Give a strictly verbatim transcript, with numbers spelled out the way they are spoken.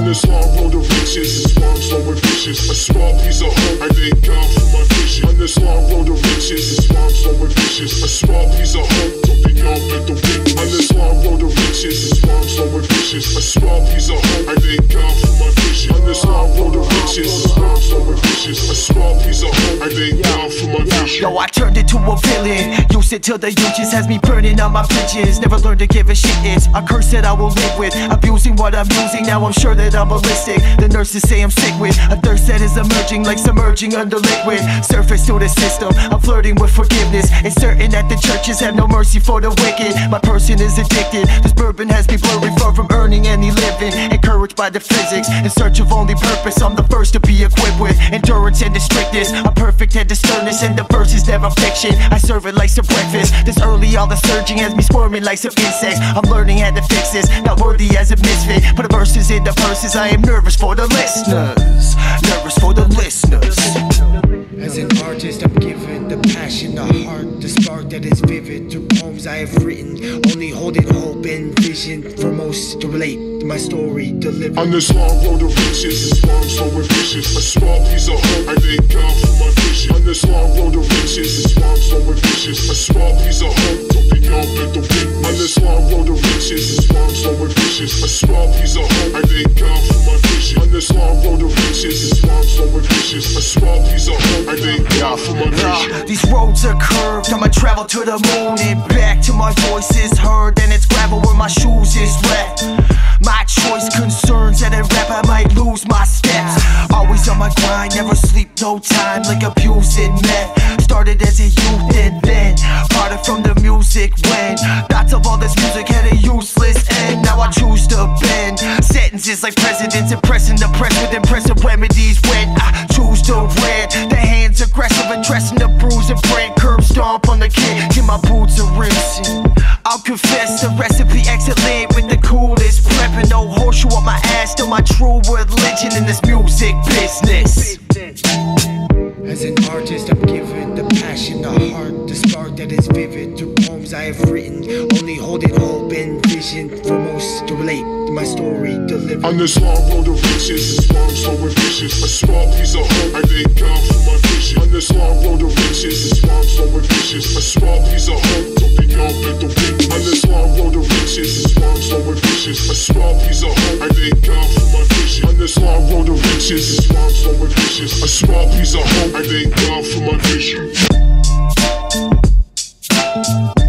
this long road to riches, this long so ambitious. A small piece of hope, I thank God for my vision. On this long road to riches, this long so ambitious. A small piece of hope, so the young get the weak. On this long road to riches, this long so ambitious. A small piece of hope, I thank God for my vision. On this long road to riches, this long so ambitious. A small piece of hope, I thank God for my vision. Yo, I turned into a villain, used it till the youth just has me burning on my bridges. Never learned to give a shit, it's a curse that I will live with. Abusing what I'm using, now I'm sure that I'm ballistic. The nurses say I'm sick with a thirst that is emerging like submerging under liquid. Surface to the system, I'm flirting with forgiveness. It's certain that the churches have no mercy for the wicked. My person is addicted, this bourbon has me blurry, far from earning any living. Encouraged by the physics, in search of only purpose, I'm the first to be equipped with endurance and the strictness. I'm perfect at the sternness and the verse is never fiction. I serve it like some breakfast, this early all the surging has me squirming like some insects. I'm learning how to fix this, not worthy as a misfit. Put the verses in the verses, I am nervous for the listeners. Nervous for the listeners. As an artist, I'm given the passion, the heart, the spark that is vivid. Through poems I have written, only holding hope and vision for most to relate to my story delivered. On this long road to riches, this long so ambitious. A small piece of hope, I thank God for my vision. On this long road to riches, this long so ambitious. A small piece of hope, so the young get the weak. On this long road to riches, this long so ambitious. A small piece of hope, I thank God for my vision. On this long road to riches, this long so ambitious. A small piece of hope, I thank God for my vision. These roads are curved, I'ma travel to the moon and back till my voice is heard. Then it's gravel where my shoes is wet. My choice concerns that in rap I might lose my steps. Always on my grind, never sleep, no time, like abusing men. Started as a youth and then parted from the music when thoughts of all this music had a useless end. Now I choose to bend sentences like presidents, impressing the press with impressive remedies when I choose to rant. The hands aggressive, addressing the bruise and brain curb stomp on the kid. Get my boots a rinsing. I'll confess the recipe excellent with the coolest prepping. No horseshoe up my ass, still my true religion in this music business. As an artist, I'm given the passion, the heart, the spark that is vivid. Through poems I have written, only holding hope and vision for most to relate to my story delivered. On this long road to riches, this long so ambitious. A small piece of hope, I thank God for my vision. On this long road to riches, this long so ambitious. A small piece of hope, so the young get the weak. On this long road to riches, this long so ambitious. A small piece of hope, I thank God for my vision. On this long road to riches, this long so ambitious. A small piece of hope, I thank God for my vision.